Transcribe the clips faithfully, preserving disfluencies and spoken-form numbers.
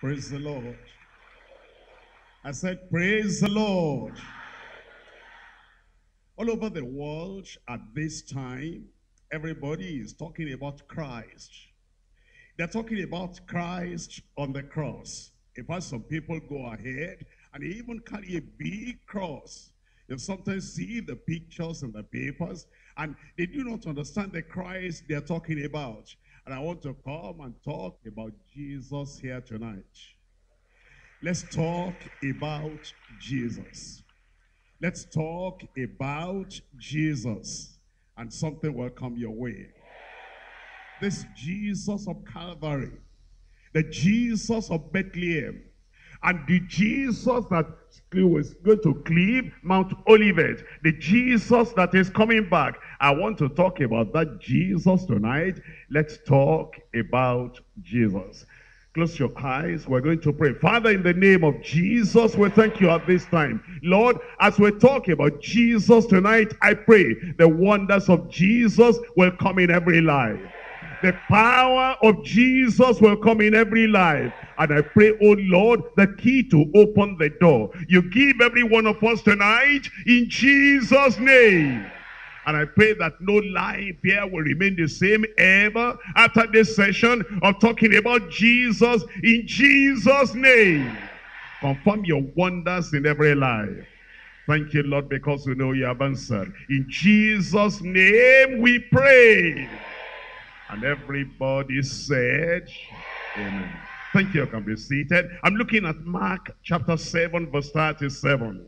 Praise the Lord. I said, praise the Lord. All over the world at this time, everybody is talking about Christ. They're talking about Christ on the cross. In fact, some people go ahead and they even carry a big cross. You sometimes see the pictures in the papers and they do not understand the Christ they're talking about. And I want to come and talk about Jesus here tonight. Let's talk about Jesus. Let's talk about Jesus. And something will come your way. This Jesus of Calvary, the Jesus of Bethlehem, and the Jesus that was going to cleave Mount Olivet, the Jesus that is coming back. I want to talk about that Jesus tonight. Let's talk about Jesus. Close your eyes. We're going to pray. Father, in the name of Jesus, we thank you at this time. Lord, as we talk about Jesus tonight, I pray the wonders of Jesus will come in every life. The power of Jesus will come in every life. And I pray, oh Lord, the key to open the door. You give every one of us tonight in Jesus' name. And I pray that no life here will remain the same ever after this session of talking about Jesus in Jesus' name. Confirm your wonders in every life. Thank you, Lord, because we know you have answered. In Jesus' name we pray. And everybody said, amen. Thank you. You can be seated. I'm looking at Mark chapter seven, verse thirty-seven.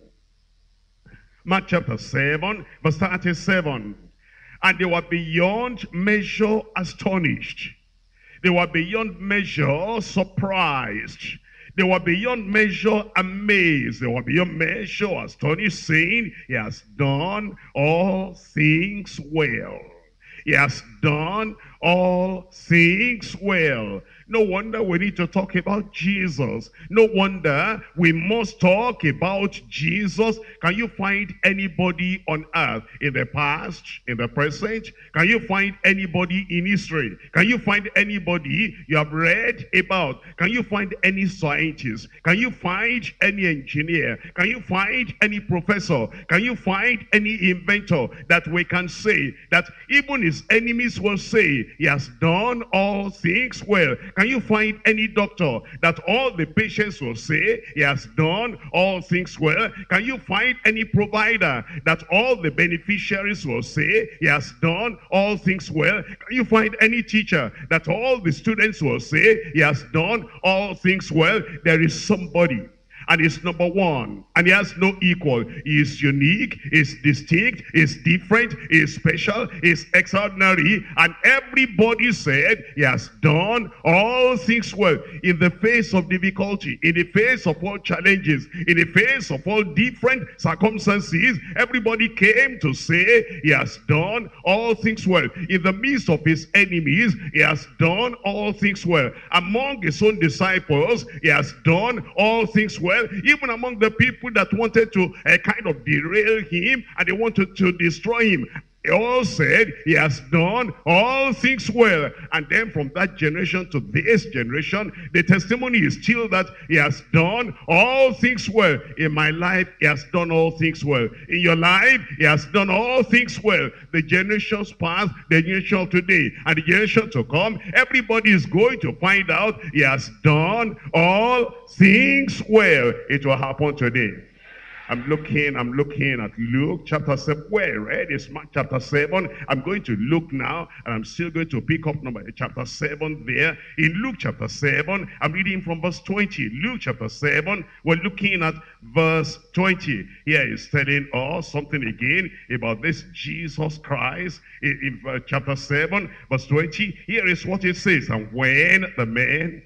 Mark chapter seven, verse thirty-seven. And they were beyond measure astonished. They were beyond measure surprised. They were beyond measure amazed. They were beyond measure astonished, saying, He has done all things well. He has done all things well. No wonder we need to talk about Jesus. No wonder we must talk about Jesus. Can you find anybody on earth in the past, in the present? Can you find anybody in history? Can you find anybody you have read about? Can you find any scientist? Can you find any engineer? Can you find any professor? Can you find any inventor that we can say that even his enemies will say he has done all things well? Can you find any doctor that all the patients will say he has done all things well? Can you find any provider that all the beneficiaries will say he has done all things well? Can you find any teacher that all the students will say he has done all things well? There is somebody, and he's number one, and he has no equal. He is unique, he is distinct, he is different, he is special, he is extraordinary, and everybody said he has done all things well. In the face of difficulty, in the face of all challenges, in the face of all different circumstances, everybody came to say he has done all things well. In the midst of his enemies, he has done all things well. Among his own disciples, he has done all things well. Even among the people that wanted to uh, kind of derail him and they wanted to destroy him, they all said he has done all things well. And then from that generation to this generation, the testimony is still that he has done all things well. In my life, he has done all things well. In your life, he has done all things well. The generations past, the generation of today, and the generation to come, everybody is going to find out he has done all things well. It will happen today. I'm looking, I'm looking at Luke chapter seven. Where I read is Mark chapter seven. I'm going to look now, and I'm still going to pick up number chapter seven there. In Luke chapter seven, I'm reading from verse twenty. Luke chapter seven, we're looking at verse twenty. Here is telling us something again about this Jesus Christ. In, in uh, chapter seven, verse twenty, here is what it says. And when the men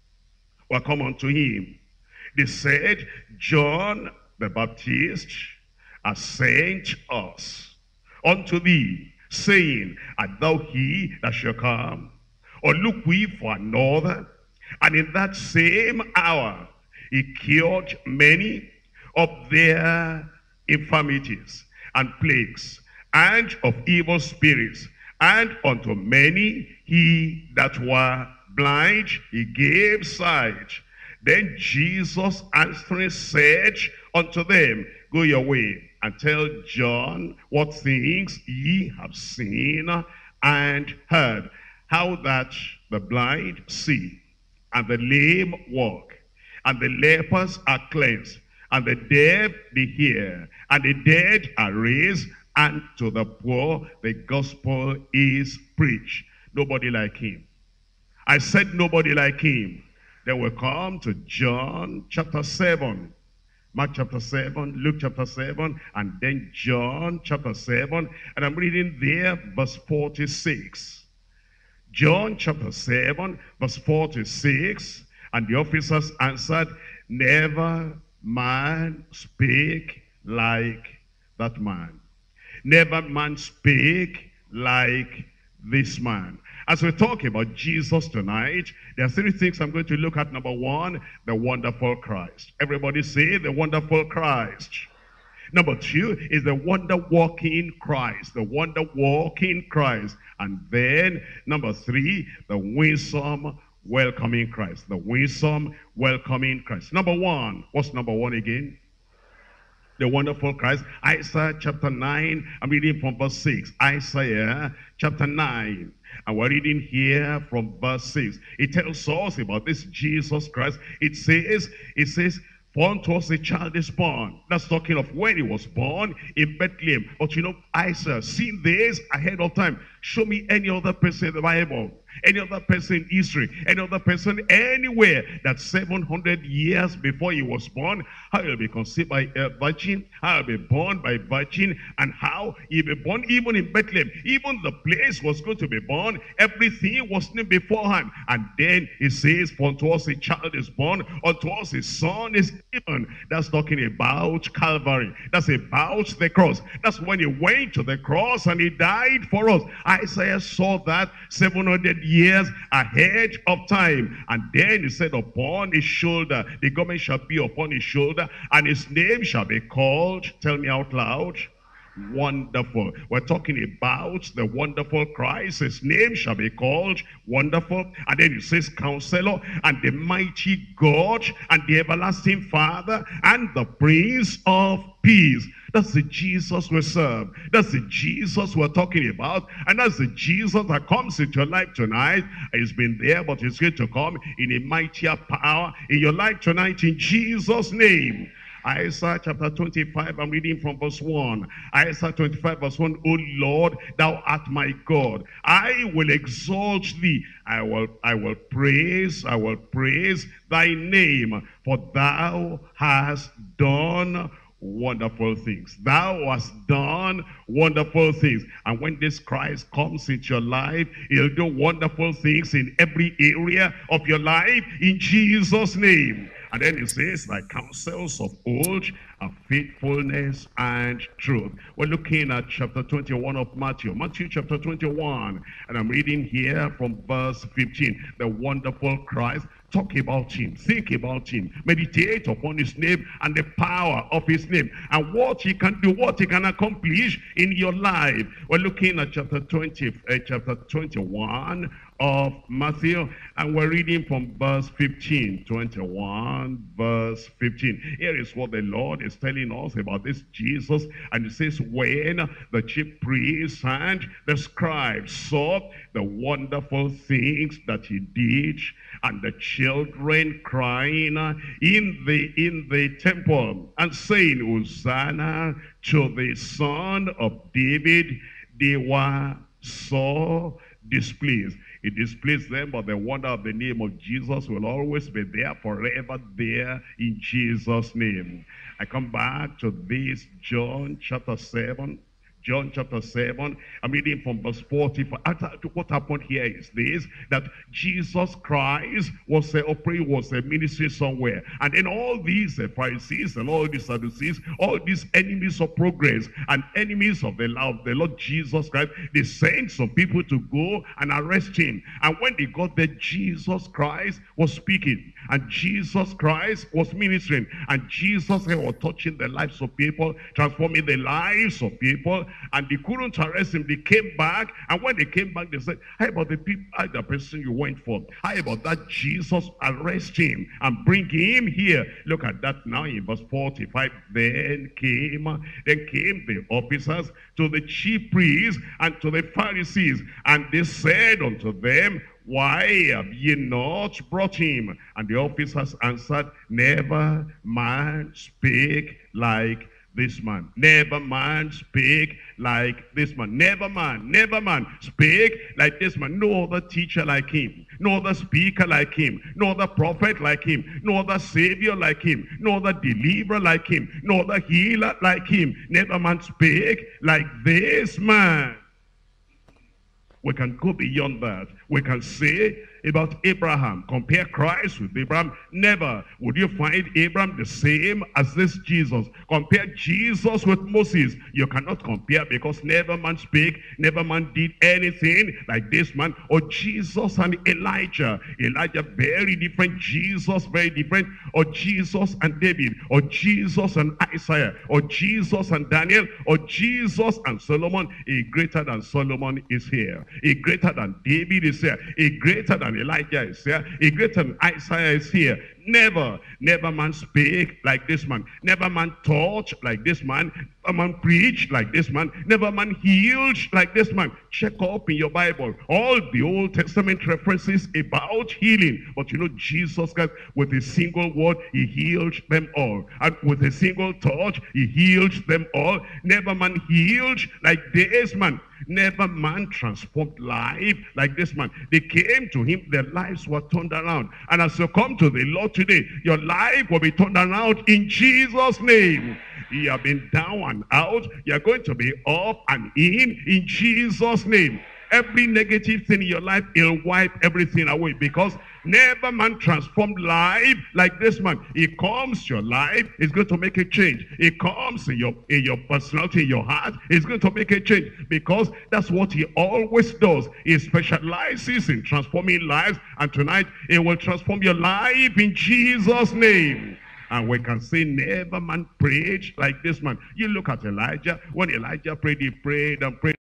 were come unto him, they said, John the Baptist has sent us unto thee, saying, Art thou he that shall come, or look we for another? And in that same hour he cured many of their infirmities and plagues, and of evil spirits, and unto many he that were blind he gave sight. Then Jesus answering said unto them, go your way, and tell John what things ye have seen and heard, how that the blind see, and the lame walk, and the lepers are cleansed, and the deaf they hear, and the dead are raised, and to the poor the gospel is preached. Nobody like him. I said nobody like him. Then we come to John chapter seven. Mark chapter seven, Luke chapter seven, and then John chapter seven. And I'm reading there verse forty-six. John chapter seven, verse forty-six. And the officers answered, never man spake like that man. Never man spake like this man. As we talk about Jesus tonight, there are three things I'm going to look at. Number one, the wonderful Christ. Everybody say the wonderful Christ. Number two is the wonder-working Christ. The wonder-working Christ. And then number three, the winsome, welcoming Christ. The winsome, welcoming Christ. Number one. What's number one again? The wonderful Christ. Isaiah chapter nine. I'm reading from verse six. Isaiah chapter nine. And we're reading here from verse six. It tells us about this Jesus Christ. It says, it says, for unto us a child is born. That's talking of when he was born in Bethlehem. But you know, Isaiah, seen this ahead of time. Show me any other person in the Bible, any other person in history, any other person anywhere that seven hundred years before he was born, how he'll be conceived by a virgin, how he'll be born by a virgin, and how he'll be born even in Bethlehem. Even the place was going to be born, everything was named beforehand. And then it says, for unto us a child is born, unto us a son is given. That's talking about Calvary. That's about the cross. That's when he went to the cross and he died for us. Isaiah saw that seven hundred years ahead of time. And then he said, upon his shoulder, the government shall be upon his shoulder, and his name shall be called, tell me out loud, Wonderful. We're talking about the wonderful Christ. His name shall be called Wonderful. And then it says Counselor, and the mighty God, and the everlasting Father, and the Prince of Peace. That's the Jesus we serve. That's the Jesus we're talking about. And that's the Jesus that comes into your life tonight. He's been there, but he's going to come in a mightier power in your life tonight in Jesus' name. Isaiah chapter twenty-five, I'm reading from verse one. Isaiah twenty-five verse one, O Lord, thou art my God. I will exalt thee. I will, I will praise, I will praise thy name, for thou hast done wonderful things. Thou hast done wonderful things. And when this Christ comes into your life, he'll do wonderful things in every area of your life in Jesus' name. And then it says, thy counsels of old are faithfulness and truth. We're looking at chapter twenty-one of Matthew. Matthew chapter twenty-one. And I'm reading here from verse fifteen. The wonderful Christ. Talk about him. Think about him. Meditate upon his name and the power of his name. And what he can do, what he can accomplish in your life. We're looking at chapter twenty, uh, chapter twenty-one of Matthew, and we're reading from verse fifteen. twenty-one verse fifteen. Here is what the Lord is telling us about this Jesus. And it says, when the chief priests and the scribes saw the wonderful things that he did, and the children crying in the in the temple and saying, Hosanna to the Son of David, they were so displeased. It displeased them, but the wonder of the name of Jesus will always be there, forever there, in Jesus' name. I come back to this John chapter seven. John chapter seven, I'm reading from verse forty-five. What happened here is this, that Jesus Christ was a, was a ministry somewhere. And then all these uh, Pharisees and all these Sadducees, all these enemies of progress and enemies of the, of the Lord Jesus Christ, they sent some people to go and arrest him. And when they got there, Jesus Christ was speaking. And Jesus Christ was ministering. And Jesus was touching the lives of people, transforming the lives of people. and they couldn't arrest him. They came back, and when they came back, they said, how about the people, how the person you went for? How about that Jesus? Arrest him and bring him here. Look at that now in verse forty-five. Then came, then came the officers to the chief priests and to the Pharisees, and they said unto them, why have ye not brought him? And the officers answered, never man spake like this man. Never man spake like this man. Never man, never man spake like this man. No other teacher like him. No other speaker like him. No other prophet like him. No other savior like him. No other deliverer like him. No other healer like him. Never man spake like this man. We can go beyond that. We can say about Abraham, compare Christ with Abraham. Never would you find Abraham the same as this Jesus. Compare Jesus with Moses. You cannot compare, because never man spake, never man did anything like this man. Or Jesus and Elijah. Elijah very different, Jesus very different. Or Jesus and David. Or Jesus and Isaiah. Or Jesus and Daniel. Or Jesus and Solomon. A greater than Solomon is here. A greater than David is here. A greater than Elijah is here. A greater than Isaiah is here. Never, never man spake like this man. Never man taught like this man. Never man preached like this man. Never man healed like this man. Check up in your Bible all the Old Testament references about healing. But you know, Jesus Christ, with a single word, he healed them all. And with a single touch, he healed them all. Never man healed like this man. Never man transformed life like this man. They came to him, their lives were turned around. And as you come to the Lord today, your life will be turned around in Jesus' name. You have been down and out. You are going to be up and in in Jesus' name. Every negative thing in your life, he'll wipe everything away, because never man transformed life like this man. He comes to your life, he's going to make a change. He comes in your, in your personality, in your heart, he's going to make a change, because that's what he always does. He specializes in transforming lives, and tonight he will transform your life in Jesus' name. And we can say never man prayed like this man. You look at Elijah. When Elijah prayed, he prayed and prayed.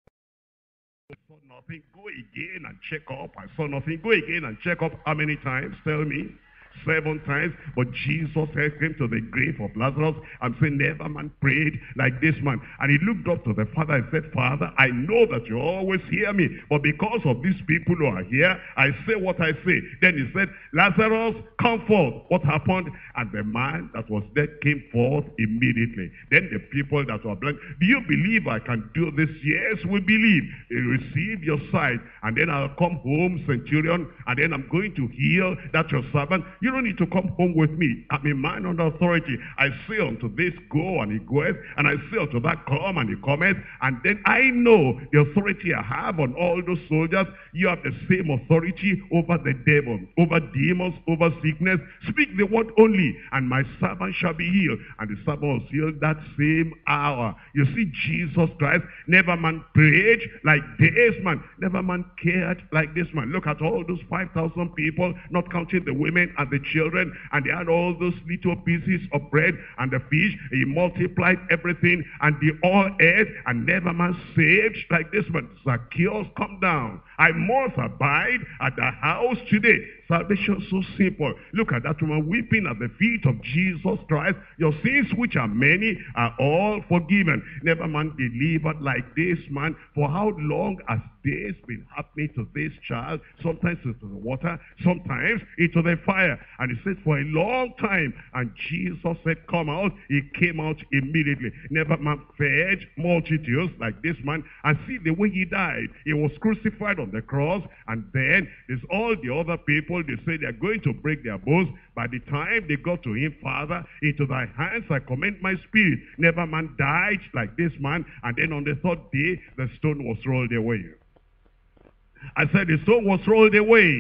I saw nothing. Go again and check up. I saw nothing. Go again and check up. How many times? Tell me. Seven times. But Jesus came to the grave of Lazarus and said, never man prayed like this man. And he looked up to the Father and said, Father, I know that you always hear me, but because of these people who are here, I say what I say. Then he said, Lazarus, come forth. What happened? And the man that was dead came forth immediately. Then the people that were blind, do you believe I can do this? Yes, we believe. You receive your sight, and then I'll come home, centurion, and then I'm going to heal that your servant. You don't need to come home with me. I'm a man under authority. I say unto this, go, and he goeth. And I say unto that, come, and he cometh. And then I know the authority I have on all those soldiers. You have the same authority over the devil, over demons, over sickness. Speak the word only, and my servant shall be healed. And the servant was healed that same hour. You see, Jesus Christ, never man prayed like this man. Never man cared like this man. Look at all those five thousand people, not counting the women and the children, and they had all those little pieces of bread and the fish. He multiplied everything, and they all ate, and never man saved like this man. Zacchaeus, come down. I must abide at the house today. Salvation is so simple. Look at that woman weeping at the feet of Jesus Christ. Your sins, which are many, are all forgiven. Never man delivered like this man. For how long has this been happening to this child? Sometimes into the water, sometimes into the fire. And he says, for a long time. And Jesus said, come out. He came out immediately. Never man fed multitudes like this man. And see the way he died. He was crucified on the cross. And then there's all the other people. They say they're going to break their bones. By the time they got to him, Father, into thy hands I commend my spirit. Never man died like this man. And then on the third day, the stone was rolled away. I said the stone was rolled away.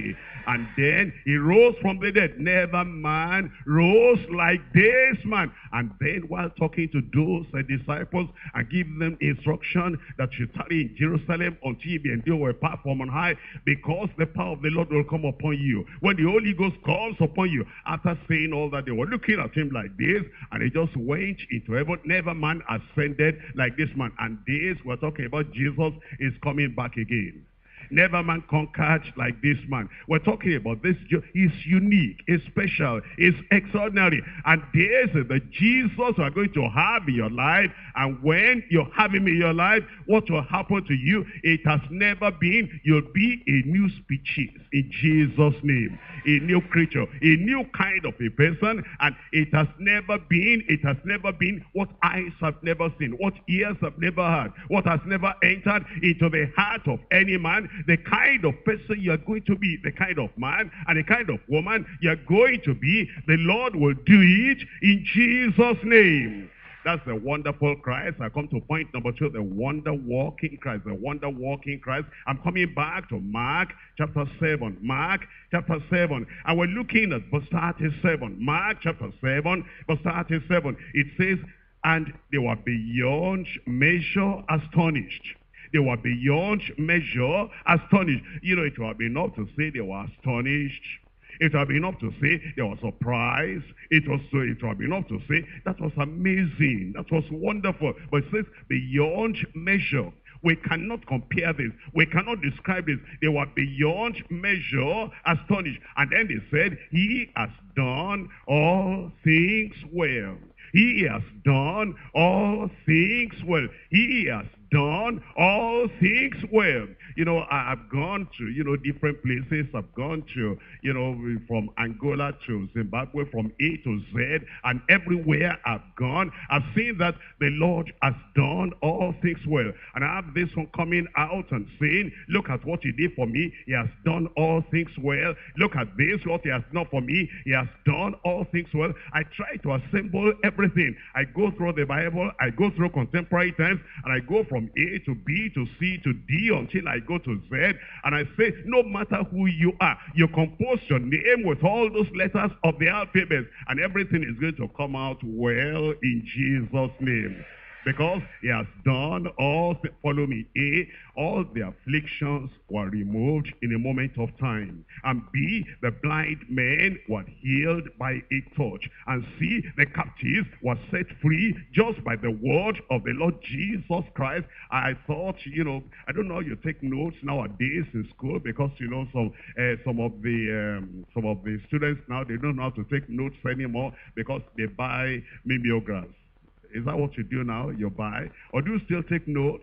And then he rose from the dead. Never man rose like this man. And then while talking to those uh, disciples and giving them instruction that you tarry in Jerusalem until you be endued with power from on high, because the power of the Lord will come upon you. When the Holy Ghost comes upon you, after saying all that, they were looking at him like this, and he just went into heaven. Never man ascended like this man. And this, we're talking about Jesus is coming back again. Never man conquered like this man. We're talking about this. He's unique, he's special, he's extraordinary. And this is the Jesus you are going to have in your life. And when you have him in your life, what will happen to you? It has never been. You'll be a new species in Jesus' name. A new creature, a new kind of a person. And it has never been, it has never been what eyes have never seen, what ears have never heard, what has never entered into the heart of any man. The kind of person you are going to be, the kind of man and the kind of woman you are going to be, the Lord will do it in Jesus' name. That's the wonderful Christ. I come to point number two, the wonder-working Christ, the wonder-working Christ. I'm coming back to Mark chapter seven. Mark chapter seven. And we're looking at verse thirty-seven. Mark chapter seven, verse thirty-seven. It says, and they were beyond measure astonished. They were beyond measure astonished. You know, it would have been enough to say they were astonished. It would have been enough to say they were surprised. It was so it would have been enough to say that was amazing. That was wonderful. But it says beyond measure. We cannot compare this. We cannot describe this. They were beyond measure astonished. And then they said, he has done all things well. He has done all things well. He has done all things well. You know, I've gone to, you know, different places. I've gone to, you know, from Angola to Zimbabwe, from A to Z, and everywhere I've gone, I've seen that the Lord has done all things well. And I have this one coming out and saying, look at what he did for me. He has done all things well. Look at this, what he has done for me. He has done all things well. I try to assemble everything. I go through the Bible. I go through contemporary times, and I go from A to B to C to D until I go to Z, and I say, no matter who you are, you compose your name with all those letters of the alphabet, and everything is going to come out well in Jesus' name. Because he has done all, follow me, A, all the afflictions were removed in a moment of time. And B, the blind men were healed by a touch. And C, the captives were set free just by the word of the Lord Jesus Christ. I thought, you know, I don't know, you take notes nowadays in school because, you know, some uh, some of the um, some of the students now, they don't know how to take notes anymore because they buy mimeographs. Is that what you do now? You buy? Or do you still take notes?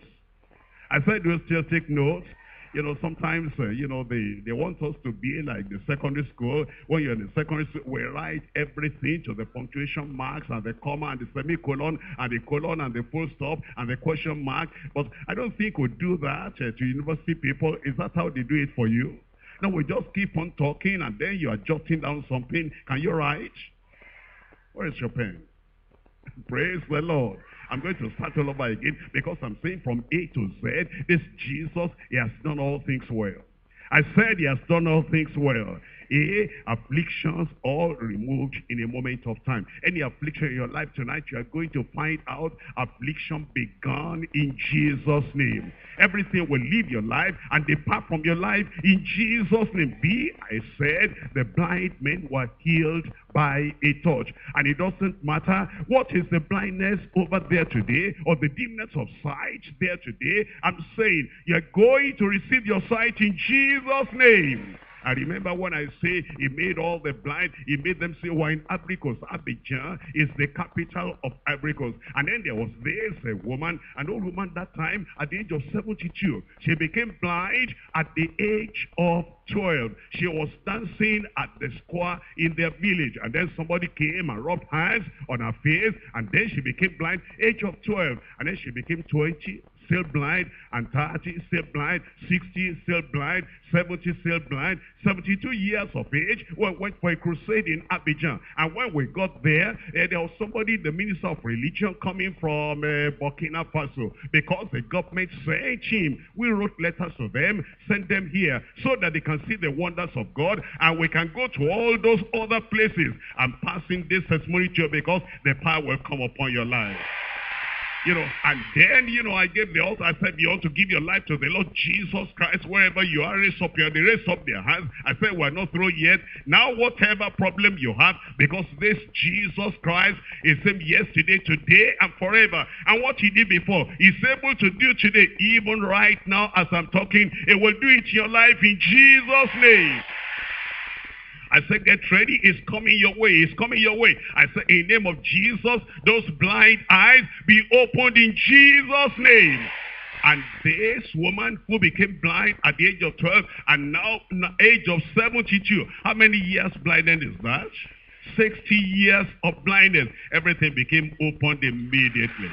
I said, do you still take notes? You know, sometimes, uh, you know, they, they want us to be like the secondary school. When you're in the secondary school, we write everything to the punctuation marks and the comma and the semicolon and the colon and the full stop and the question mark. But I don't think we do that uh, to university people. Is that how they do it for you? No, we just keep on talking and then you are jotting down something. Can you write? Where is your pen? Praise the Lord. I'm going to start all over again because I'm saying from A to Z, this Jesus, he has done all things well. I said he has done all things well. A, afflictions all removed in a moment of time. Any affliction in your life tonight, you are going to find out affliction begun in Jesus' name. Everything will leave your life and depart from your life in Jesus' name. B, I said the blind men were healed by a touch. And it doesn't matter what is the blindness over there today or the dimness of sight there today. I'm saying you're going to receive your sight in Jesus' name. I remember when I say he made all the blind, he made them say, we're in Ivory Coast. Abidjan is the capital of Ivory Coast. And then there was this a woman, an old woman that time, at the age of seventy-two. She became blind at the age of twelve. She was dancing at the square in their village. And then somebody came and rubbed hands on her face. And then she became blind, age of twelve. And then she became twenty. still blind, and thirty, still blind, sixty, still blind, seventy, still blind, seventy-two years of age. We went for a crusade in Abidjan, and when we got there, uh, there was somebody, the minister of religion, coming from uh, Burkina Faso, because the government sent him. We wrote letters to them, sent them here, so that they can see the wonders of God, and we can go to all those other places and passing this testimony to you, because the power will come upon your life. You know, and then, you know, I gave the altar. I said, you ought to give your life to the Lord Jesus Christ. Wherever you are, raise up your, they raise up their hands. I said, we're not through yet. Now, whatever problem you have, because this Jesus Christ is same yesterday, today, and forever. And what he did before, he's able to do today, even right now as I'm talking. He will do it in your life in Jesus' name. I said, get ready. It's coming your way. It's coming your way. I said, in the name of Jesus, those blind eyes be opened in Jesus' name. And this woman who became blind at the age of twelve and now the age of seventy-two. How many years blindness is that? sixty years of blindness. Everything became opened immediately.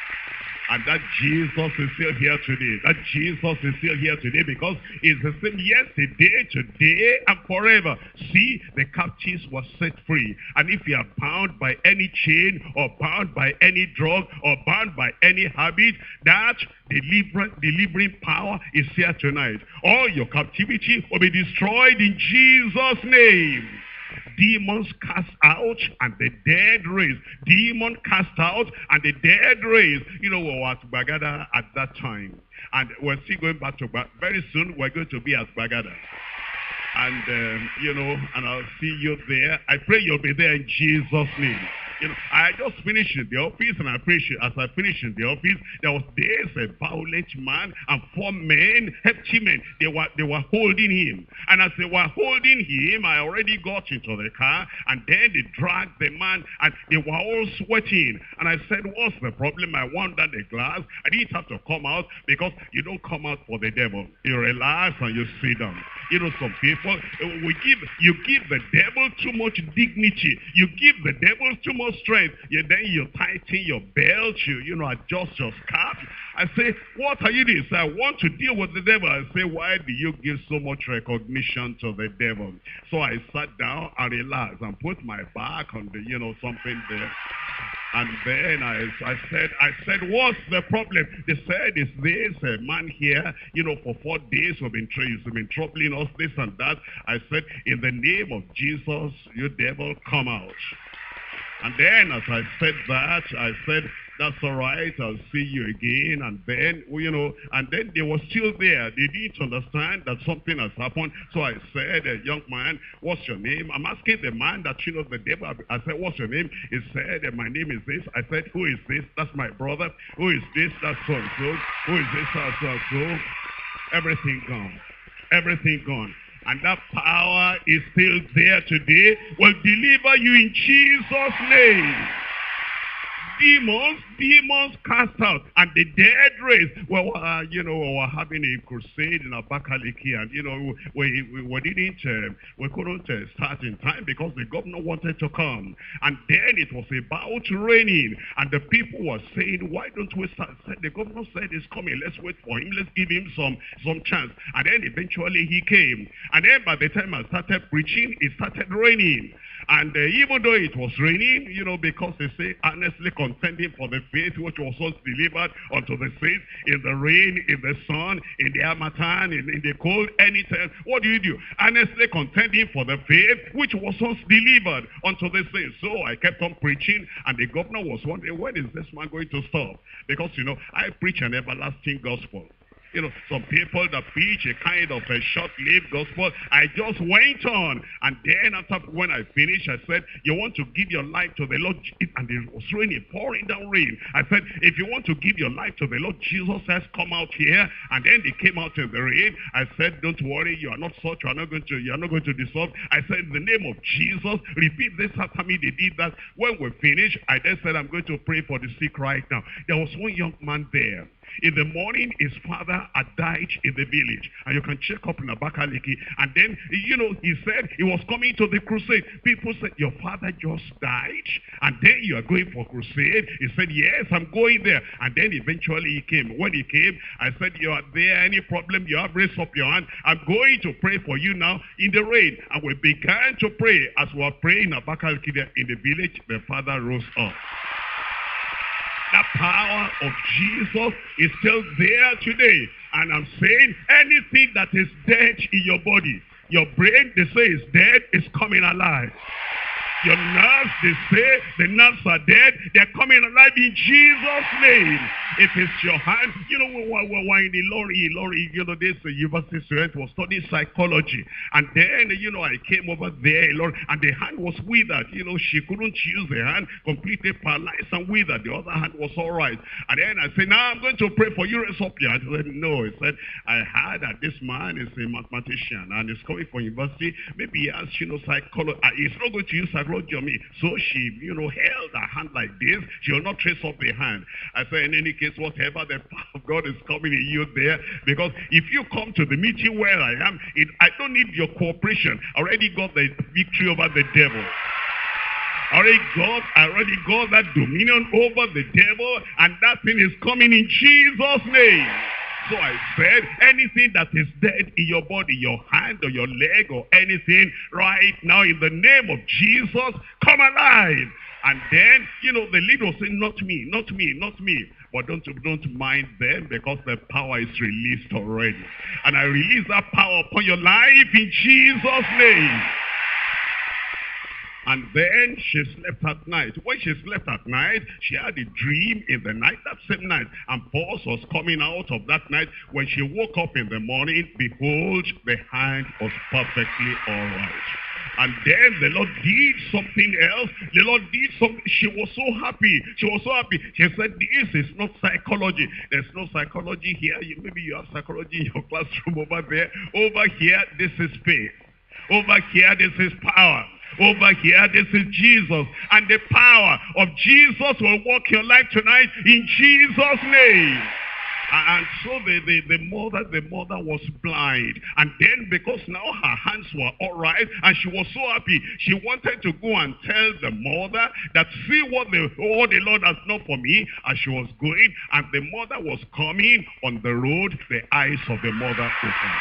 And that Jesus is still here today. That Jesus is still here today because he's the same yesterday, today, and forever. See, the captives were set free. And if you are bound by any chain, or bound by any drug, or bound by any habit, that delivering, delivering power is here tonight. All your captivity will be destroyed in Jesus' name. Demons cast out and the dead raised. Demon cast out and the dead raised. You know, we were at Bagada at that time. And we're still going back to Bagada. Very soon we're going to be at Bagada. And, um, you know, and I'll see you there. I pray you'll be there in Jesus' name. You know, I just finished in the office, and I appreciate as I finished in the office, there was this a violent man and four men, hefty men. They were they were holding him, and as they were holding him, I already got into the car, and then they dragged the man, and they were all sweating. And I said, "What's the problem?" I wound down the glass. I didn't have to come out because you don't come out for the devil. You relax and you sit down. You know, some people we give you give the devil too much dignity. You give the devil too much strength. You, then you tighten your belt, you, you know, adjust your scarf. I say, what are you doing? So I want to deal with the devil. I say, why do you give so much recognition to the devil? So I sat down and relaxed and put my back on the, you know, something there. And then I, I said, I said, what's the problem? They said, is this a man here, you know, for four days we've been, we've been troubling us, this and that. I said, in the name of Jesus, you devil, come out. And then as I said that, I said, that's all right, I'll see you again. And then, you know, and then they were still there. They didn't understand that something has happened. So I said, uh, young man, what's your name? I'm asking the man that, you know, the devil. I said, what's your name? He said, uh, my name is this. I said, who is this? That's my brother. Who is this? That's so and so. Who is this? That's so and so. Everything gone. Everything gone. And that power is still there today. Will deliver you in Jesus' name. Demons, demons cast out, and the dead raised. Well, uh, you know, we were having a crusade in Abakaliki, and you know, we we, we didn't, uh, we couldn't uh, start in time because the governor wanted to come, and then it was about raining, and the people were saying, "Why don't we start?" The governor said, "He's coming. Let's wait for him. Let's give him some some chance." And then eventually he came, and then by the time I started preaching, it started raining. And uh, even though it was raining, you know, because they say, honestly contending for the faith which was once delivered unto the saints, in the rain, in the sun, in the harmattan, in, in the cold, anytime. What do you do? Honestly contending for the faith which was once delivered unto the saints. So I kept on preaching, and the governor was wondering, when is this man going to stop? Because, you know, I preach an everlasting gospel. You know, some people that preach a kind of a short-lived gospel. I just went on. And then after when I finished, I said, you want to give your life to the Lord? And it was raining, pouring down rain. I said, if you want to give your life to the Lord Jesus, has come out here. And then they came out in the rain. I said, don't worry, you are not such, you are not going to, you are not going to dissolve. I said, in the name of Jesus, repeat this after me. They did that. When we finished, I then said, I'm going to pray for the sick right now. There was one young man there. In the morning, his father had died in the village. And you can check up in Abakaliki. And then, you know, he said he was coming to the crusade. People said, your father just died, and then you are going for crusade? He said, yes, I'm going there. And then eventually he came. When he came, I said, you are there, any problem you have, raise up your hand. I'm going to pray for you now in the rain. And we began to pray. As we were praying in Abakaliki in the village, the father rose up. That power of Jesus is still there today. And I'm saying, anything that is dead in your body, your brain, they say is dead, is coming alive. Your nerves, they say the nerves are dead, they're coming alive in Jesus' name. If it's your hand, you know, we were, we were in the lorry, lorry, you know, this uh, university student was studying psychology. And then, you know, I came over there, Lord, and the hand was withered. You know, she couldn't use the hand, completely paralyzed and withered. The other hand was all right. And then I said, now I'm going to pray for you. Raise up your hand. He said, no. He said, I heard that this man is a mathematician and is coming from university. Maybe he has, you know, psychology. Uh, he's not going to use psychology on me. So she, you know, held her hand like this. She will not trace up the hand. I said, in any case, whatever, the power of God is coming in you there. Because if you come to the meeting where I am, it, I don't need your cooperation. I already got the victory over the devil. I already got, I already got that dominion over the devil, and that thing is coming in Jesus' name. So I said, anything that is dead in your body, your hand or your leg or anything, right now in the name of Jesus, come alive. And then, you know, the leader will say, not me, not me, not me. But don't, don't mind them, because the power is released already. And I release that power upon your life in Jesus' name. And then she slept at night. When she slept at night, she had a dream in the night, that same night. And pulse was coming out of that night. When she woke up in the morning, behold, the hand was perfectly all right. And then the Lord did something else. The Lord did something. She was so happy. She was so happy. She said, this is not psychology. There's no psychology here. You, maybe you have psychology in your classroom over there. Over here, this is faith. Over here, this is power. Over here, this is Jesus. And the power of Jesus will walk your life tonight in Jesus' name. And so the, the, the mother, the mother was blind. And then because now her hands were all right, and she was so happy, she wanted to go and tell the mother that, see what the, what the Lord has done for me. As she was going, and the mother was coming on the road, the eyes of the mother opened.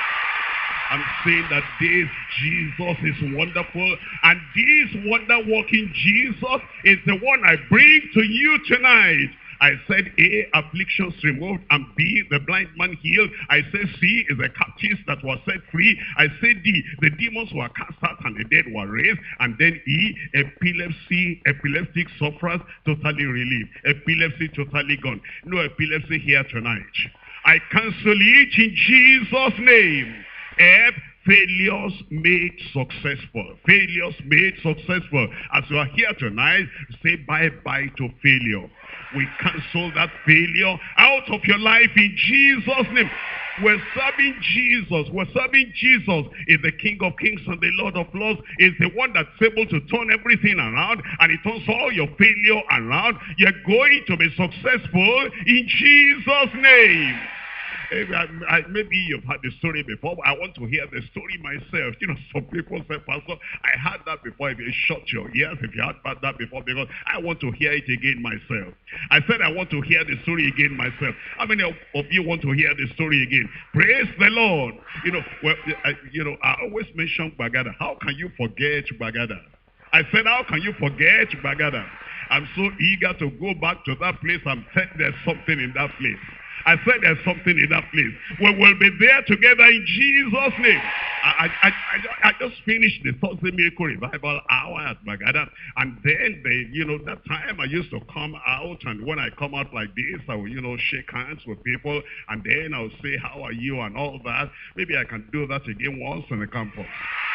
I'm saying that this Jesus is wonderful, and this wonder-working Jesus is the one I bring to you tonight. I said A, afflictions removed, and B, the blind man healed. I said C, is the captives that were set free. I said D, the demons were cast out and the dead were raised. And then E, epilepsy, epileptic sufferers totally relieved. Epilepsy totally gone. No epilepsy here tonight. I cancel it in Jesus' name. F, failures made successful. Failures made successful. As you are here tonight, say bye-bye to failure. We cancel that failure out of your life in Jesus' name. We're serving Jesus. We're serving Jesus. Is the King of Kings and the Lord of Lords. Is the one that's able to turn everything around, and he turns all your failure around. You're going to be successful in Jesus' name. I, I, maybe you've heard the story before, but I want to hear the story myself. You know, some people say, Pastor, I heard that before. If you shut your ears, if you heard that before, because I want to hear it again myself. I said I want to hear the story again myself. How many of, of you want to hear the story again? Praise the Lord. You know, well, I, you know, I always mention Bagada. How can you forget Bagada? I said, how can you forget Bagada? I'm so eager to go back to that place and tell there's something in that place. I said there's something in that place. We will be there together in Jesus' name. I, I, I, I just finished the Thursday Miracle Revival hour at Bagada. And then, they, you know, that time I used to come out. And when I come out like this, I will, you know, shake hands with people. And then I'll say, how are you and all that. Maybe I can do that again once in the campus.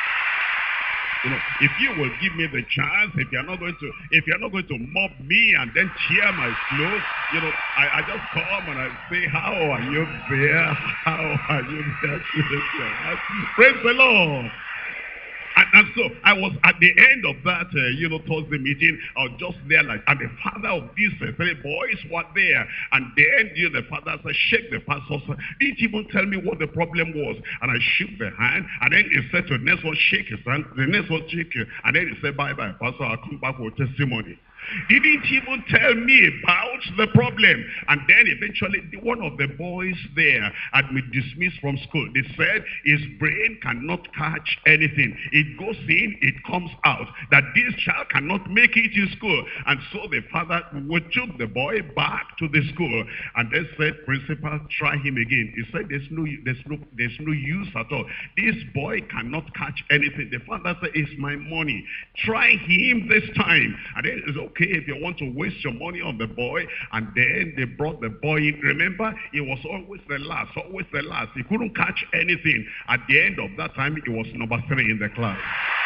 You know, if you will give me the chance, if you're not going to, if you're not going to mob me and then tear my clothes, you know, I, I just come and I say, how are you there? How are you there? Praise the Lord. And, and so I was at the end of that, uh, you know, Thursday meeting. I was just there, like, and the father of these uh, three boys were there. And then, you know, the father said, shake the pastor. Didn't even tell me what the problem was. And I shook the hand, and then he said to the next one, shake his hand. The next one, shake it. And then he said, bye-bye, pastor, I'll come back with testimony. He didn't even tell me about the problem. And then eventually, one of the boys there had been dismissed from school. They said his brain cannot catch anything. It goes in, it comes out. That this child cannot make it in school. And so the father took the boy back to the school. And they said, principal, try him again. He said, there's no, there's no, there's no use at all. This boy cannot catch anything. The father said, it's my money. Try him this time. And then it's okay if you want to waste your money on the boy. And then they brought the boy in. Remember, he was always the last, always the last. He couldn't catch anything. At the end of that time, he was number three in the class.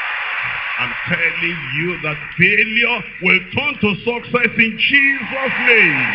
I'm telling you that failure will turn to success in Jesus' name.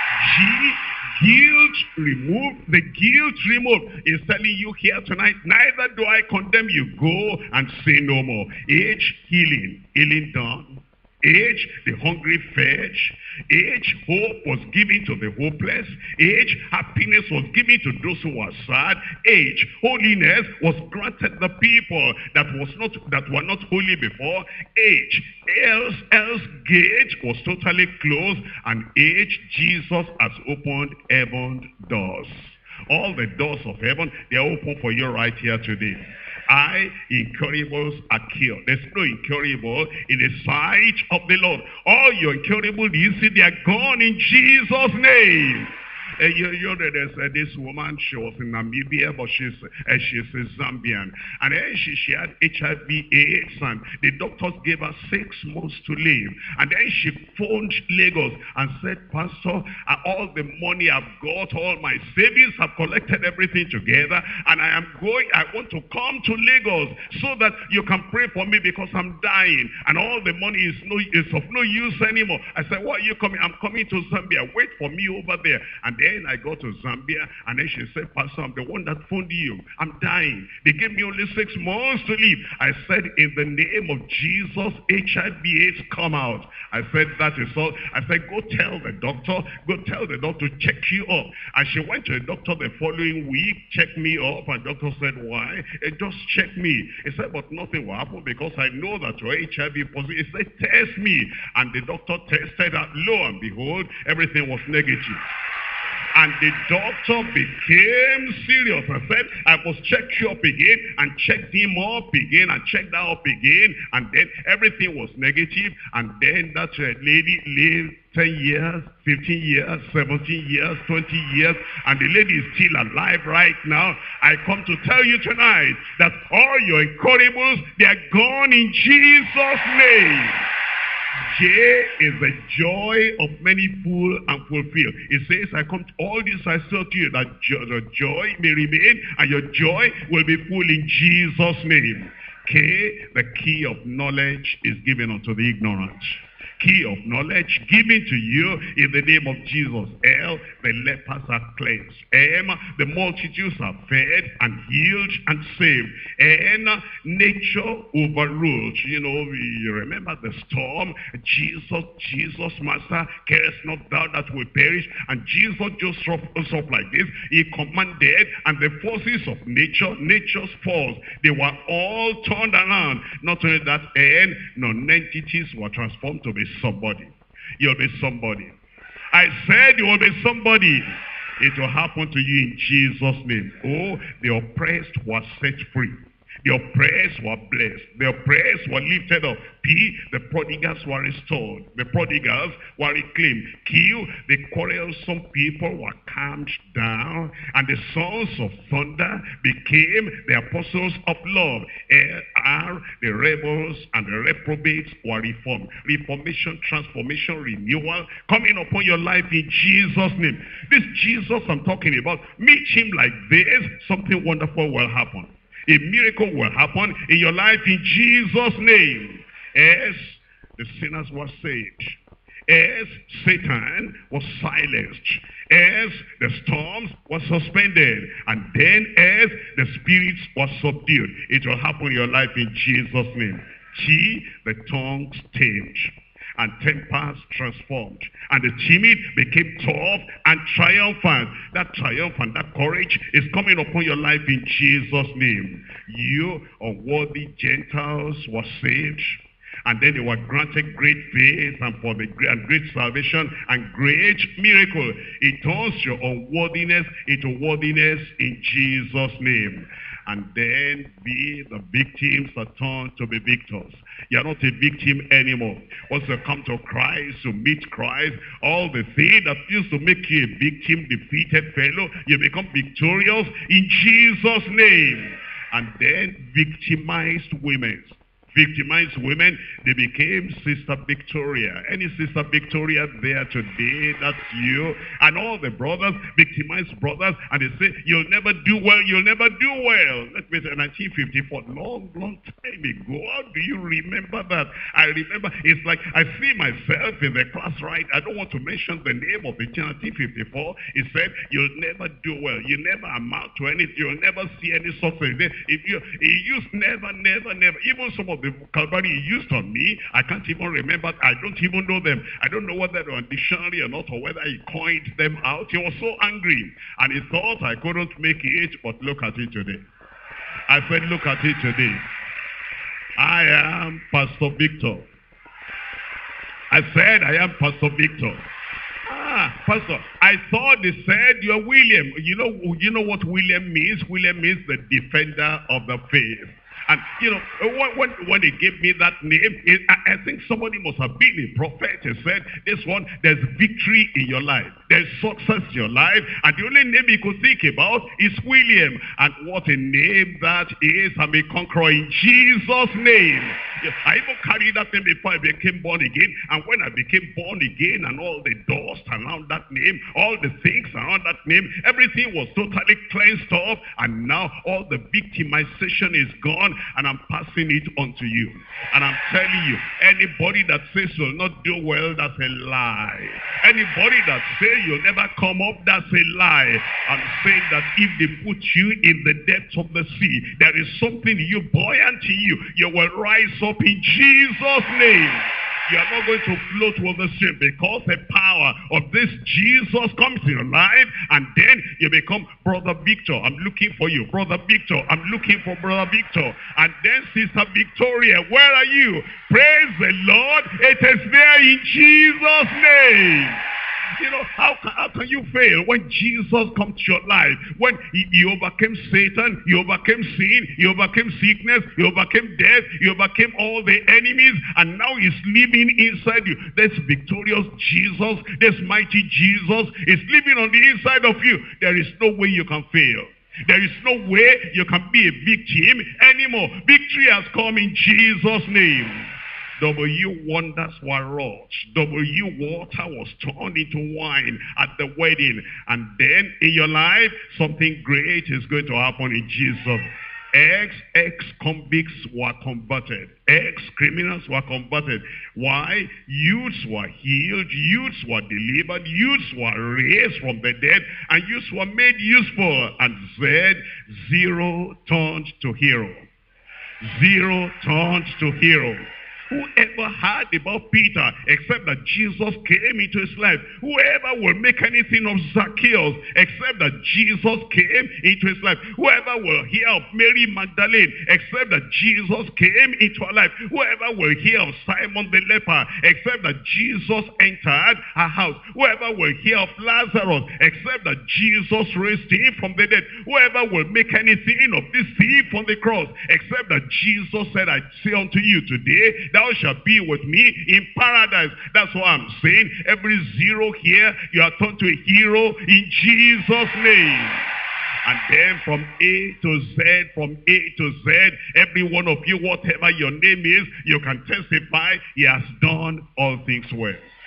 G Guilt removed, the guilt removed is telling you here tonight, neither do I condemn you. Go and sin no more. H, healing, healing done. H, the hungry fed. H, hope was given to the hopeless. H, happiness was given to those who were sad. H, holiness was granted the people that was not that were not holy before. H, else, else gate was totally closed. And H, Jesus has opened heaven doors. All the doors of heaven, they are open for you right here today. I, incurables are cured. There's no incurable in the sight of the Lord. All your incurable diseases, they are gone in Jesus' name. Uh, you, you know, there's uh, this woman, she was in Namibia, but she's, uh, she's a Zambian. And then she, she had H I V AIDS, and the doctors gave her six months to live. And then she phoned Lagos and said, Pastor, uh, all the money I've got, all my savings, I've collected everything together, and I am going, I want to come to Lagos so that you can pray for me because I'm dying, and all the money is, no, is of no use anymore. I said, why are you coming? I'm coming to Zambia. Wait for me over there. And then I go to Zambia, and then she said, Pastor, I'm the one that phoned you. I'm dying. They gave me only six months to live. I said, in the name of Jesus, H I V AIDS come out. I said, that is all. I said, go tell the doctor, go tell the doctor to check you up. And she went to the doctor the following week, checked me up, and the doctor said, why? He just check me. He said, but nothing will happen because I know that you're H I V positive. He said, test me. And the doctor tested her. Lo and behold, everything was negative. And the doctor became serious and said, I must check you up again, and checked him up again, and checked that up again. And then everything was negative. And then that uh, lady lived ten years, fifteen years, seventeen years, twenty years, and the lady is still alive right now. I come to tell you tonight that all your incurables, they are gone in Jesus' name. J is the joy of many full and fulfilled. It says, I come to all this I say to you, that jo the joy may remain, and your joy will be full in Jesus' name. K, the key of knowledge is given unto the ignorant. Key of knowledge given to you in the name of Jesus. L, the lepers are cleansed. M, the multitudes are fed and healed and saved. N, nature overruled. You know, you remember the storm. Jesus, Jesus, Master, carest not thou that will perish. And Jesus just rose up like this. He commanded, and the forces of nature, nature's force, they were all turned around. Not only that, N, non-entities were transformed to be somebody. You'll be somebody. I said you will be somebody. It will happen to you in Jesus' name. Oh, the oppressed were set free. The oppressed were blessed. The oppressed were lifted up. P, the prodigals were restored. The prodigals were reclaimed. Q, the quarrelsome people were calmed down. And the sons of thunder became the apostles of love. L, R, the rebels and the reprobates were reformed. Reformation, transformation, renewal coming upon your life in Jesus' name. This Jesus I'm talking about, meet him like this, something wonderful will happen. A miracle will happen in your life in Jesus' name. As the sinners were saved. as Satan was silenced, as the storms were suspended, and then as the spirits were subdued. It will happen in your life in Jesus' name. T, the tongues tamed, and tempers transformed, and the timid became tough and triumphant. That triumph and that courage is coming upon your life in Jesus' name. You unworthy Gentiles were saved, and then they were granted great faith and for the great, and great salvation and great miracle. It turns your unworthiness into worthiness in Jesus' name. And then be the victims that turn to be victors. You're not a victim anymore. Once you come to Christ, you meet Christ, all the things that used to make you a victim, defeated fellow, you become victorious in Jesus' name. And then victimized women. Victimized women, they became Sister Victoria. Any Sister Victoria there today, that's you. And all the brothers, victimized brothers, and they say, you'll never do well, you'll never do well. Let me say, nineteen fifty-four, long, long time ago. How do you remember that? I remember, it's like I see myself in the class, right? I don't want to mention the name of the nineteen fifty-four. It said, you'll never do well. You never amount to anything. You'll never see any success. If you, he used never, never, never. Even some of the vocabulary he used on me, I can't even remember. I don't even know them. I don't know whether they're on dictionary or not, or whether he coined them out. He was so angry, and he thought I couldn't make it, but look at it today. I said, look at it today. I am Pastor Victor. I said, I am Pastor Victor. Ah, Pastor, I thought they said you're William. You know, you know what William means? William means the defender of the faith. And, you know, when, when they gave me that name, it, I, I think somebody must have been a prophet and said, this one, there's victory in your life. There's success in your life. And the only name you could think about is William. And what a name that is. I'm a conqueror in Jesus' name. I even carried that name before I became born again. And when I became born again, and all the dust around that name, all the things around that name, everything was totally cleansed off. And now all the victimization is gone. And I'm passing it on to you. And I'm telling you, anybody that says you'll not do well, that's a lie. Anybody that says you'll never come up, that's a lie. I'm saying that if they put you in the depths of the sea, there is something in you buoyant in you. You will rise up in Jesus' name. You are not going to float with the stream, because the power of this Jesus comes in your life, and then you become Brother Victor. I'm looking for you, Brother Victor. I'm looking for Brother Victor. And then Sister Victoria, where are you? Praise the Lord. It is there in Jesus' name. You know, how can, how can you fail when Jesus comes to your life? When he, he overcame Satan, he overcame sin, he overcame sickness, he overcame death, he overcame all the enemies, and now he's living inside you. This victorious Jesus, this mighty Jesus is living on the inside of you. There is no way you can fail. There is no way you can be a victim anymore. Victory has come in Jesus' name. W wonders were wrought. W water was turned into wine at the wedding. And then in your life, something great is going to happen in Jesus. Ex, ex-convicts were converted. Ex-criminals were converted. Why? Youths were healed. Youths were delivered. Youths were raised from the dead. And youths were made useful. And said, zero turned to hero. Zero turned to hero. Whoever heard about Peter, except that Jesus came into his life? Whoever will make anything of Zacchaeus, except that Jesus came into his life? Whoever will hear of Mary Magdalene, except that Jesus came into her life? Whoever will hear of Simon the leper, except that Jesus entered her house? Whoever will hear of Lazarus, except that Jesus raised him from the dead? Whoever will make anything of this thief on the cross, except that Jesus said, I say unto you today, thou shalt be with me in paradise. That's what I'm saying. Every zero here, you are turned to a hero in Jesus' name. And then from A to Z, from A to Z, every one of you, whatever your name is, you can testify he has done all things well.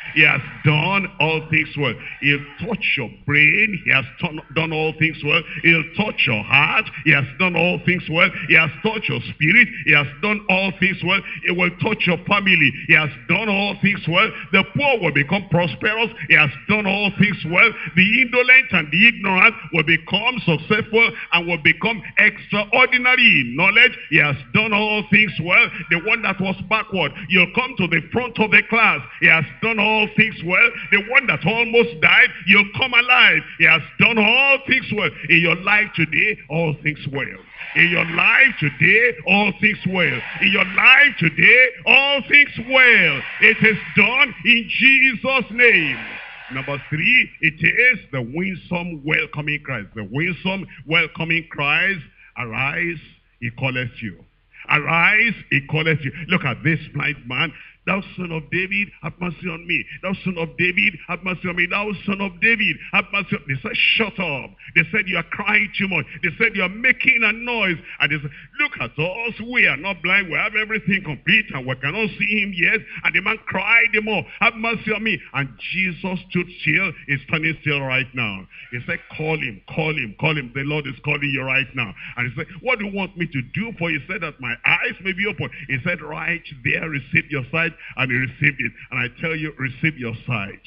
He has done all things well. He'll touch your brain. He has done, done all things well. He'll touch your heart. He has done all things well. He has touched your spirit. He has done all things well. He will touch your family. He has done all things well. The poor will become prosperous. He has done all things well. The indolent and the ignorant will become successful and will become extraordinary in knowledge. He has done all things well. The one that was backward, you'll come to the front of the class. He has done all things well. The one that almost died, you'll come alive. He has done all things well. In your life today, all things well. In your life today, all things well. In your life today, all things well. It is done in Jesus' name. Number three, it is the winsome welcoming Christ. The winsome welcoming Christ. Arise, he calleth you. Arise, he calleth you. Look at this blind man. Thou son of David, have mercy on me. Thou son of David, have mercy on me. Thou son of David, have mercy on me. They said, shut up. They said, you are crying too much. They said, you are making a noise. And they said, look at us. We are not blind. We have everything complete and we cannot see him yet. And the man cried the more, have mercy on me. And Jesus stood still. He's standing still right now. He said, call him, call him, call him. The Lord is calling you right now. And he said, what do you want me to do for you? He said that my eyes may be open. He said, right there, receive your sight. And he received it. And I tell you, receive your sight.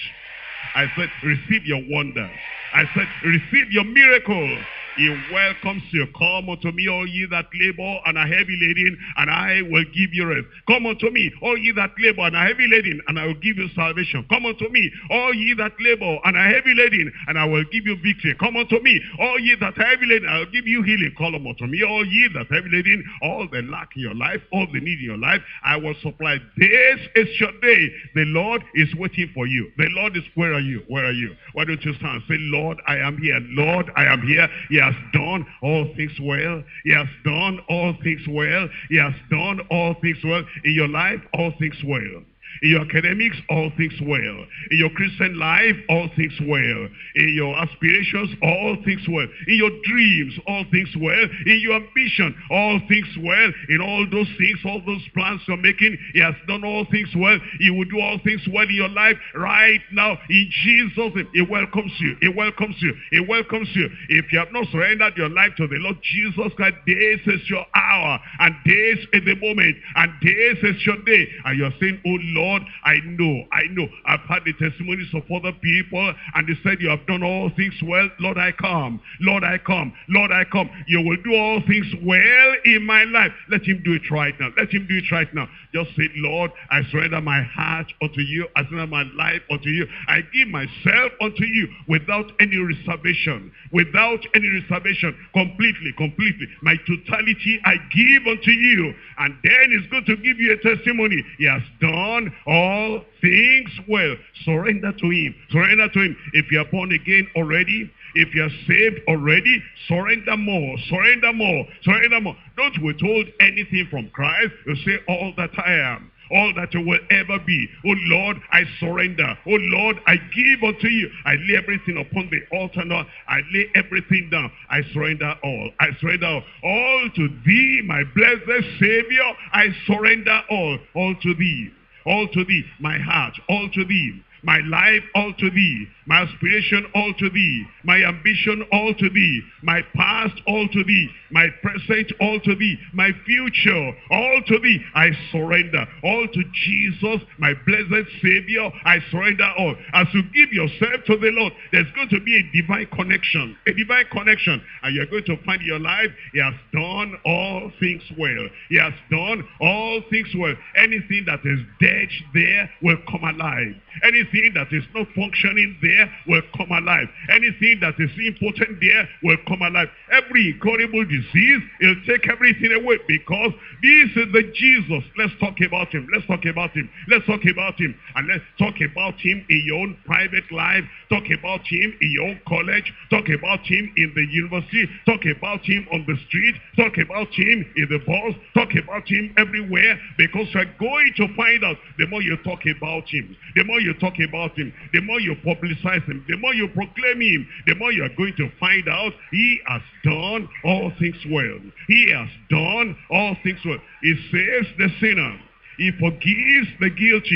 I said, receive your wonder. I said, receive your miracle. He welcomes you. Come unto me, all ye that labor and are heavy laden, and I will give you rest. Come unto me, all ye that labor and are heavy laden, and I will give you salvation. Come unto me, all ye that labor and are heavy laden, and I will give you victory. Come unto me, all ye that are heavy laden, I will give you healing. Call unto me, all ye that are heavy laden, all the lack in your life, all the need in your life, I will supply. This is your day. The Lord is waiting for you. The Lord is, where are you? Where are you? Why don't you stand? Say, Lord, I am here. Lord, I am here. He has done all things well. He has done all things well. He has done all things well. In your life, all things well. In your academics, all things well. In your Christian life, all things well. In your aspirations, all things well. In your dreams, all things well. In your ambition, all things well. In all those things, all those plans you're making, he has done all things well. He will do all things well in your life right now. In Jesus' name, he welcomes you. He welcomes you. He welcomes you. If you have not surrendered your life to the Lord Jesus Christ, this is your hour. And this is the moment. And this is your day. And you're saying, oh Lord, Lord, I know, I know. I've had the testimonies of other people, and they said, you have done all things well. Lord, I come. Lord, I come. Lord, I come. You will do all things well in my life. Let him do it right now. Let him do it right now. Just say, Lord, I surrender my heart unto you. I surrender my life unto you. I give myself unto you without any reservation. Without any reservation. Completely, completely. My totality I give unto you. And then he's going to give you a testimony. He has done all things well. Surrender to him. Surrender to him. If you're born again already, if you're saved already, surrender more. Surrender more. Surrender more. Don't withhold anything from Christ. You say, all that I am, all that you will ever be. Oh Lord, I surrender. Oh Lord, I give unto you. I lay everything upon the altar now. I lay everything down. I surrender all. I surrender all. All to thee, my blessed Savior. I surrender all. All to thee. All to thee. My heart. All to thee. My life, all to thee. My aspiration, all to thee. My ambition, all to thee. My past, all to thee. My present, all to thee. My future, all to thee. I surrender. All to Jesus, my blessed Savior. I surrender all. As you give yourself to the Lord, there's going to be a divine connection. A divine connection. And you're going to find in your life, he has done all things well. He has done all things well. Anything that is dead there will come alive. Anything that is not functioning there will come alive. Anything that is impotent there will come alive. Every incurable disease, he'll take everything away, because this is the Jesus. Let's talk about him. Let's talk about him. Let's talk about him. And let's talk about him in your own private life. Talk about him in your own college. Talk about him in the university. Talk about him on the street. Talk about him in the bus. Talk about him everywhere, because you're going to find out the more you talk about him, the more you talk about him, the more you publicize him, the more you proclaim him, the more you are going to find out he has done all things well. He has done all things well. He saves the sinner. He forgives the guilty.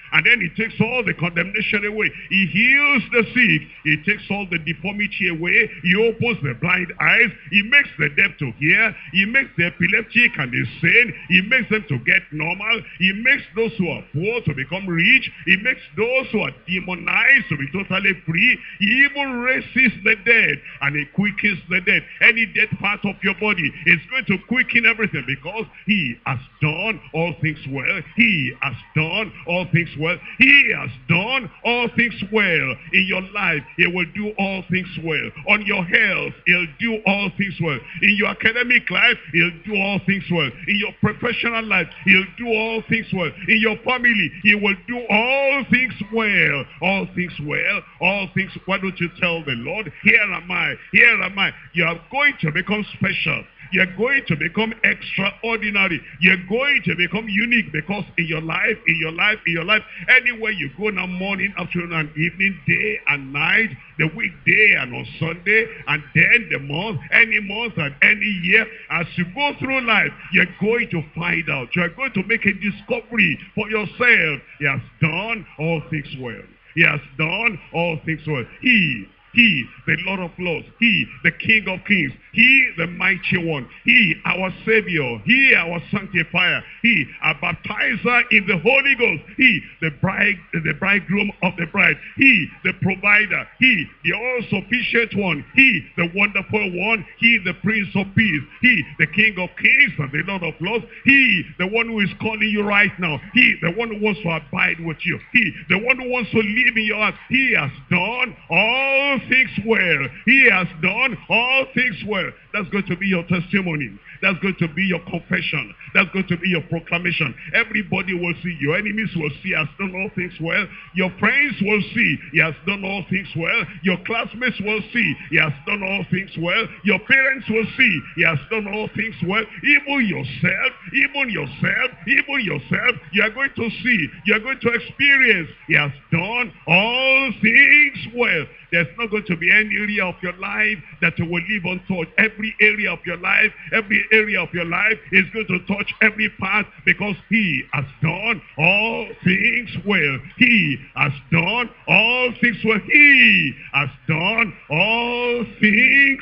And then he takes all the condemnation away. He heals the sick. He takes all the deformity away. He opens the blind eyes. He makes the deaf to hear. He makes the epileptic and the sane. He makes them to get normal. He makes those who are poor to become rich. He makes those who are demonized to be totally free. He even raises the dead, and he quickens the dead. Any dead part of your body is going to quicken everything, because he has done all things well. He has done all things well. He has done all things well. In your life, he will do all things well. On your health, he'll do all things well. In your academic life, he'll do all things well. In your professional life, he'll do all things well. In your family, he will do all things well. All things well. All things. Why don't you tell the Lord, here am I, here am I. You are going to become special. You're going to become extraordinary. You're going to become unique, because in your life, in your life, in your life, anywhere you go now, morning, afternoon, and evening, day and night, the weekday and on Sunday, and then the month, any month and any year, as you go through life, you're going to find out. You're going to make a discovery for yourself. He has done all things well. He has done all things well. He He, the Lord of Lords. He, the King of Kings. He, the Mighty One. He, our Savior. He, our Sanctifier. He, our Baptizer in the Holy Ghost. He, the bride, the bridegroom of the bride. He, the Provider. He, the all-sufficient One. He, the Wonderful One. He, the Prince of Peace. He, the King of Kings and the Lord of Lords. He, the one who is calling you right now. He, the one who wants to abide with you. He, the one who wants to live in your heart. He has done all things well. He has done all things well. That's going to be your testimony. That's going to be your confession. That's going to be your proclamation. Everybody will see. Your enemies will see he has done all things well. Your friends will see he has done all things well. Your classmates will see he has done all things well. Your parents will see he has done all things well. Even yourself, even yourself, even yourself, you are going to see, you are going to experience he has done all things well. There's not going to be any area of your life that you will leave untouched. Every area of your life, every area of your life is going to touch every part, because he has done all things well. He has done all things well. He has done all things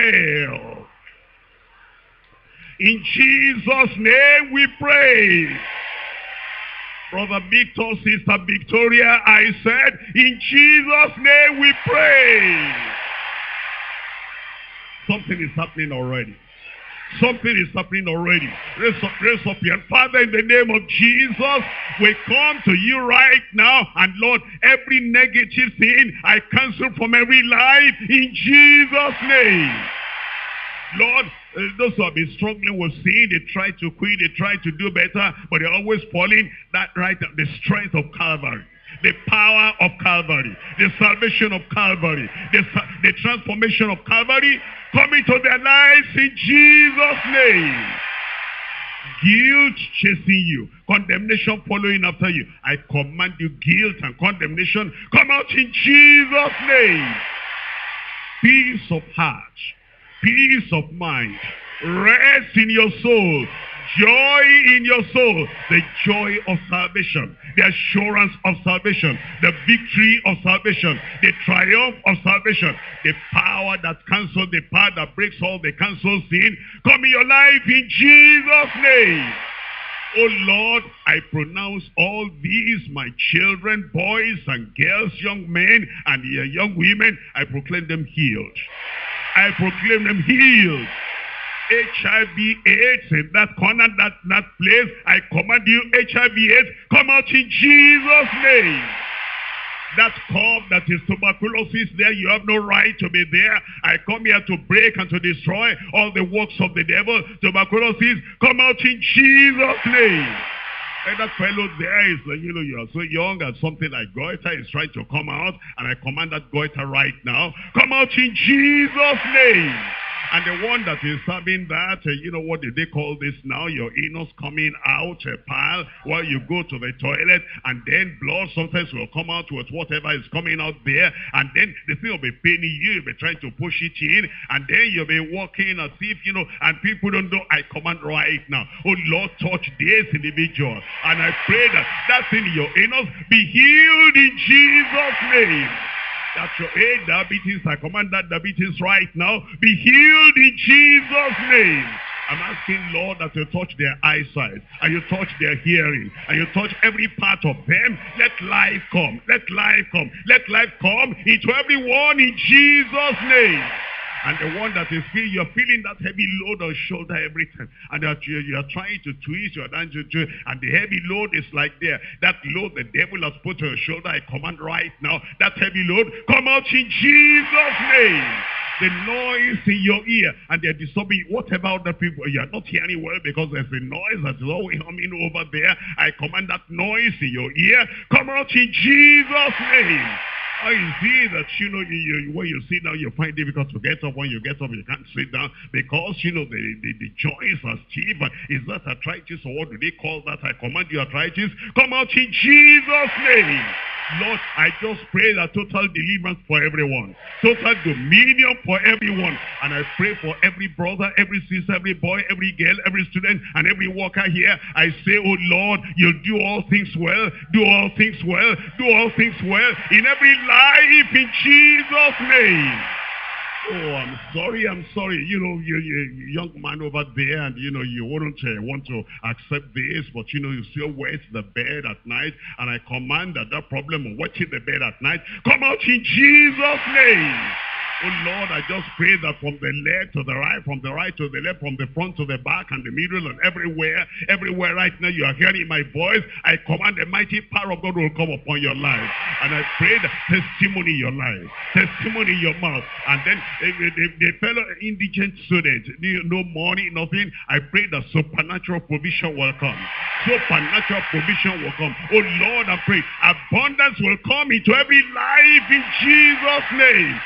well. In Jesus' name we pray. Brother Victor, Sister Victoria, I said, in Jesus' name we pray. Something is happening already. Something is happening already. Raise up, raise up your Father, in the name of Jesus, we come to you right now. And Lord, every negative thing I cancel from every life in Jesus' name. Lord, uh, those who have been struggling with sin, they try to quit, they try to do better, but they're always falling. That right, the strength of Calvary, the power of Calvary, the salvation of Calvary, the, the transformation of Calvary, come into their lives in Jesus' name. Guilt chasing you, condemnation following after you, I command you, guilt and condemnation, come out in Jesus' name. Peace of heart, peace of mind, rest in your soul, joy in your soul, the joy of salvation, the assurance of salvation, the victory of salvation, the triumph of salvation, the power that cancels, the power that breaks all the cancelled sin, come in your life in Jesus' name. Oh Lord, I pronounce all these, my children, boys and girls, young men and young women, I proclaim them healed. I proclaim them healed. H I V AIDS in that corner, that, that place, I command you, H I V AIDS, come out in Jesus' name. That cough that is tuberculosis there, you have no right to be there. I come here to break and to destroy all the works of the devil. Tuberculosis, come out in Jesus' name. And that fellow there is like, you know, you are so young and something like goiter is trying to come out. And I command that goiter right now, come out in Jesus' name. And the one that is serving that, uh, you know, what do they call this now? Your anus coming out, a pile, while you go to the toilet, and then blood sometimes will come out with whatever is coming out there, and then the thing will be paining you, you'll be trying to push it in, and then you'll be walking as if, you know, and people don't know. I command right now, oh Lord, touch this individual, and I pray that that thing in your anus be healed in Jesus' name. That's your hey, diabetes. I command that diabetes right now be healed in Jesus' name. I'm asking, Lord, that you touch their eyesight, and you touch their hearing, and you touch every part of them. Let life come. Let life come. Let life come into everyone in Jesus' name. And the one that is feeling, you're feeling that heavy load on shoulder every time. And that you, you are trying to twist, you're trying to twist, and the heavy load is like there. That load the devil has put on your shoulder, I command right now, that heavy load, come out in Jesus' name. The noise in your ear, and they're disturbing whatever other people, you are not hearing well because there's a noise that is always humming over there. I command that noise in your ear, come out in Jesus' name. How you see that, you know, you, you, when you sit down, you find it difficult to get up. When you get up, you can't sit down because, you know, the, the, the joints are stiff. Is that arthritis, or what do they call that? I command you arthritis, come out in Jesus' name. Lord, I just pray that total deliverance for everyone. Total dominion for everyone. And I pray for every brother, every sister, every boy, every girl, every student, and every worker here. I say, oh Lord, you'll do all things well. Do all things well. Do all things well in every life in Jesus' name. Oh, I'm sorry, I'm sorry. You know, you, you young man over there, and you know, you wouldn't uh, want to accept this, but you know, you still wet the bed at night, and I command that that problem of wetting the bed at night, come out in Jesus' name. Oh Lord, I just pray that from the left to the right, from the right to the left, from the front to the back and the middle and everywhere, everywhere right now you are hearing my voice, I command the mighty power of God will come upon your life. And I pray that testimony in your life, testimony in your mouth. And then the, the, the fellow indigent student, no money, nothing, I pray that supernatural provision will come. Supernatural provision will come. Oh Lord, I pray abundance will come into every life in Jesus' name.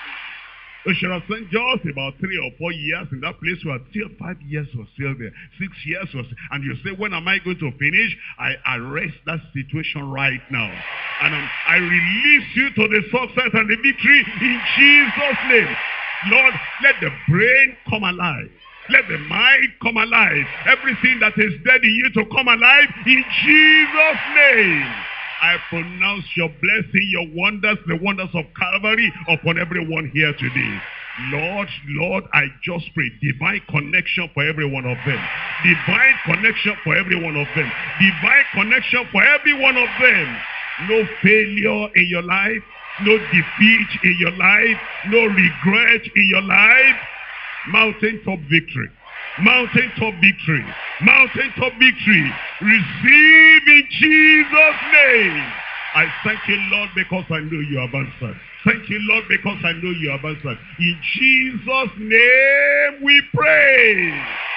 We should have spent just about three or four years in that place. We are still five years or still there. Six years was, and you say, when am I going to finish? I arrest that situation right now. And um, I release you to the success and the victory in Jesus' name. Lord, let the brain come alive. Let the mind come alive. Everything that is dead in you to come alive in Jesus' name. I pronounce your blessing, your wonders, the wonders of Calvary upon everyone here today. Lord, Lord, I just pray divine connection for every one of them. Divine connection for every one of them. Divine connection for every one of them. No failure in your life. No defeat in your life. No regret in your life. Mountaintop victory. Mountaintop victory. Mountaintop victory. Receive in Jesus' name. I thank you, Lord, because I know you have answered. Thank you, Lord, because I know you have answered. In Jesus' name we pray.